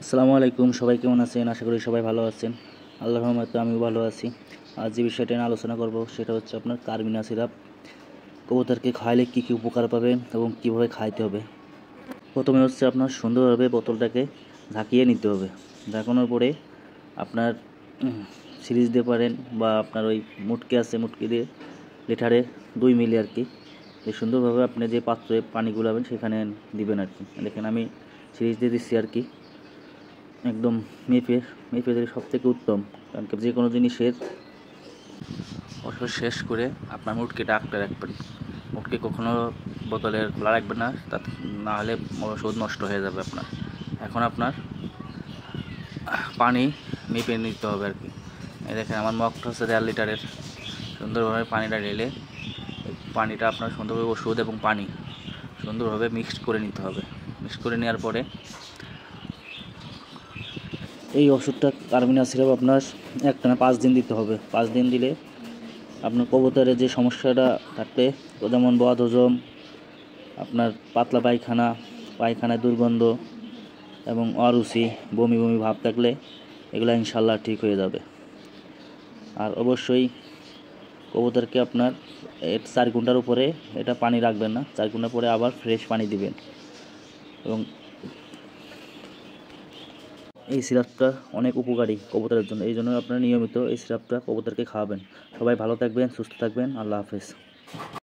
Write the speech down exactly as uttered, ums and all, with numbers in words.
আসসালামু আলাইকুম, সবাই কেমন আছেন? আশা করি সবাই ভালো আছেন। আল্লাহর রহমতে আমিও ভালো আছি। আজ যে বিষয়টা নিয়ে আলোচনা করব সেটা হচ্ছে আপনার কার্মিনা সিরাপ কবুতরকে খাওয়ালে কী কী উপকার পাবেন এবং কীভাবে খাইতে হবে। প্রথমে হচ্ছে আপনার সুন্দরভাবে বোতলটাকে ঝাঁকিয়ে নিতে হবে। ঝাঁকানোর পরে আপনার সিরিজ দিতে পারেন বা আপনার ওই মুটকি আছে, মুটকি দিয়ে লিটারে দুই মিলি আর কি, এই সুন্দরভাবে আপনি যে পাত্রে পানি গুলাবেন সেখানে দিবেন আর কি। দেখেন আমি সিরিজ দিয়ে দিচ্ছি আর কি, একদম মেপে মেপে দিলে সব থেকে উত্তম। কারণ যে কোনো জিনিসের ওষুধ শেষ করে আপনার মুটকিটা আটকে রাখবেন। মুটকি কখনো বোতলের খোলা রাখবেন না, তা না হলে ওষুধ নষ্ট হয়ে যাবে আপনার। এখন আপনার পানি মেপে নিতে হবে আর কি। এই দেখেন আমার মগটা হচ্ছে দেড় লিটারের। সুন্দরভাবে পানিটা ঢেলে পানিটা আপনার সুন্দরভাবে ওষুধ এবং পানি সুন্দরভাবে মিক্সড করে নিতে হবে। মিক্স করে নেওয়ার পরে এই ওষুধটা কার্মিনা সিরাপ আপনার একটানা পাঁচ দিন দিতে হবে। পাঁচ দিন দিলে আপনার কবুতরের যে সমস্যাটা থাকলে, যেমন বদহজম, আপনার পাতলা পায়খানা, পায়খানায় দুর্গন্ধ এবং অরুচি, বমি বমি ভাব থাকলে এগুলো ইনশাল্লাহ ঠিক হয়ে যাবে। আর অবশ্যই কবুতরকে আপনার চার ঘন্টার উপরে এটা পানি রাখবেন না, চার ঘন্টা পরে আবার ফ্রেশ পানি দিবেন। এবং এই সিরাপটা অনেক উপকারী কবুতরের জন্য, এই জন্য আপনারা নিয়মিত এই সিরাপটা কবুতরকে খাওয়াবেন। সবাই ভালো থাকবেন, সুস্থ থাকবেন। আল্লাহ হাফেজ।